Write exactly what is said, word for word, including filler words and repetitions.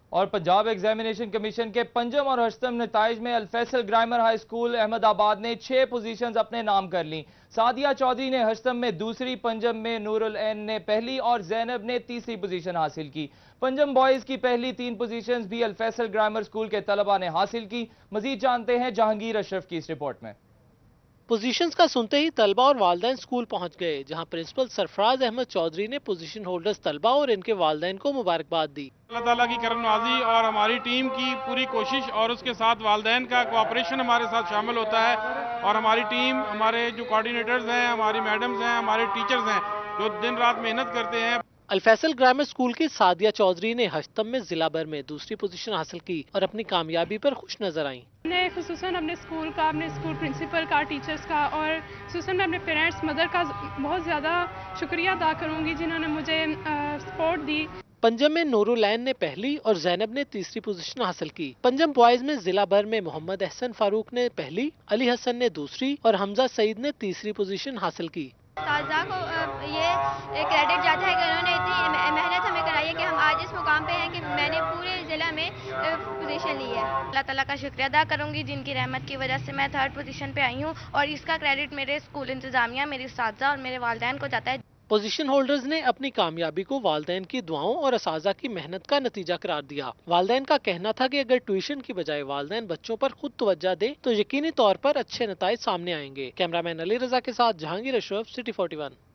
اور Punjab examination commission کے پنجم اور ہشتم نتائج میں al Faisal grammar high school Ahmad آباد نے چھ پوزیشنز اپنے نام کر لیں۔ سعدیہ چودھری نے ہشتم میں دوسری، پنجم میں نور العین نے پہلی اور زینب نے تیسری پوزیشن حاصل کی۔ پنجم بوائز کی پہلی تین پوزیشنز بھی الفیصل گرامر اسکول کے طلبہ نے حاصل کی۔ مزید جانتے ہیں جہانگیر اشرف کی اس رپورٹ میں۔ پوزیشنز کا سنتے ہی طلبہ اور والدین اسکول پہنچ گئے، جہاں پرنسپل سرفراز احمد چودھری نے پوزیشن ہولڈرز طلبہ اور ان کے والدین کو مبارکباد دی۔ اللہ تعالیٰ کی کرم نوازی اور ہماری ٹیم کی پوری کوشش اور اس کے ساتھ والدین کا کوآپریشن ہمارے ساتھ شامل ہوتا ہے، اور ہماری ٹیم، ہمارے جو کوارڈینیٹرز ہیں، ہماری میڈمز ہیں، ہمارے ٹیچرز ہیں جو دن رات محنت کرتے ہیں۔ الفیصل گرامر اسکول کی سعدیہ چودھری نے ہشتم میں ضلع بھر میں دوسری پوزیشن حاصل کی اور اپنی کامیابی پر خوش نظر آئیں۔ میں خصوصاً اپنے اسکول کا، اپنے اسکول پرنسپل کا، ٹیچرز کا اور خصوصاً میں اپنے پیرنٹس، مدر کا بہت زیادہ شکریہ ادا کروں گی جنہوں نے مجھے سپورٹ دی۔ پنجم میں نور العین نے پہلی اور زینب نے تیسری پوزیشن حاصل کی۔ پنجم بوائز میں ضلع بھر میں محمد احسن فاروق نے پہلی، علی حسن نے دوسری اور حمزہ سعید نے تیسری پوزیشن حاصل کی۔ اساتذہ کو یہ کریڈٹ جاتا ہے کہ انہوں نے اتنی محنت ہمیں کرائی ہے کہ ہم آج اس مقام پہ ہیں کہ میں نے پورے ضلع میں پوزیشن لی ہے۔ اللہ تعالیٰ کا شکریہ ادا کروں گی جن کی رحمت کی وجہ سے میں تھرڈ پوزیشن پہ آئی ہوں، اور اس کا کریڈٹ میرے اسکول انتظامیہ، میری اساتذہ اور میرے والدین کو جاتا ہے۔ پوزیشن ہولڈرز نے اپنی کامیابی کو والدین کی دعاؤں اور اساتذہ کی محنت کا نتیجہ قرار دیا۔ والدین کا کہنا تھا کہ اگر ٹیوشن کی بجائے والدین بچوں پر خود توجہ دیں تو یقینی طور پر اچھے نتائج سامنے آئیں گے۔ کیمرہ مین علی رضا کے ساتھ Jahangir Ashraf, city forty one.